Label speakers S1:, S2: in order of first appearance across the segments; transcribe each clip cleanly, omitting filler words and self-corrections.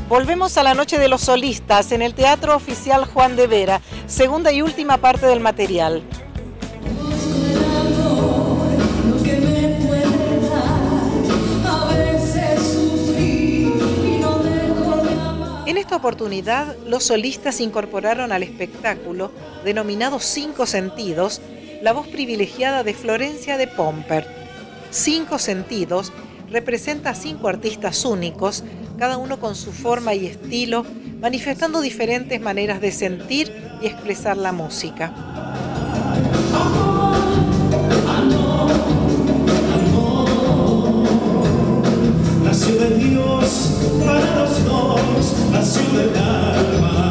S1: Volvemos a la noche de los solistas en el Teatro Oficial Juan de Vera, segunda y última parte del material. En esta oportunidad, los solistas incorporaron al espectáculo, denominado Cinco Sentidos, la voz privilegiada de Florencia de Pomper. Cinco Sentidos representa a 5 artistas únicos, cada uno con su forma y estilo, manifestando diferentes maneras de sentir y expresar la música.
S2: Nació de Dios para los dos, nació del alma.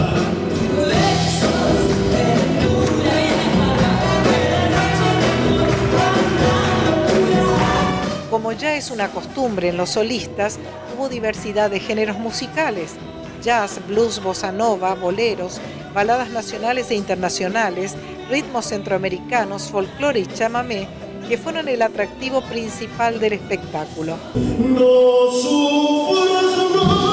S1: Como ya es una costumbre en los solistas, hubo diversidad de géneros musicales: jazz, blues, bossa nova, boleros, baladas nacionales e internacionales, ritmos centroamericanos, folclore y chamamé, que fueron el atractivo principal del espectáculo.
S2: No sufras más,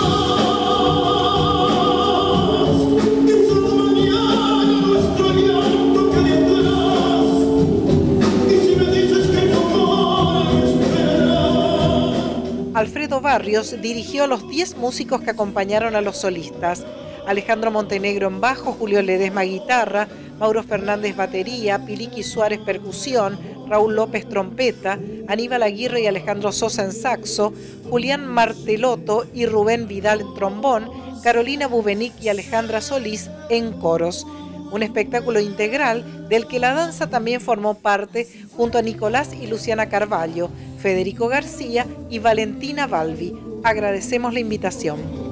S2: que solo mañana nuestro llanto calentarás, y si me dices que tu amor espera.
S1: Alfredo Barrios dirigió a los 10 músicos que acompañaron a los solistas: Alejandro Montenegro en bajo, Julio Ledesma guitarra, Mauro Fernández batería, Piliqui Suárez percusión, Raúl López trompeta, Aníbal Aguirre y Alejandro Sosa en saxo, Julián Martelotto y Rubén Vidal en trombón, Carolina Bubenic y Alejandra Solís en coros. Un espectáculo integral del que la danza también formó parte junto a Nicolás y Luciana Carvalho, Federico García y Valentina Balbi. Agradecemos la invitación.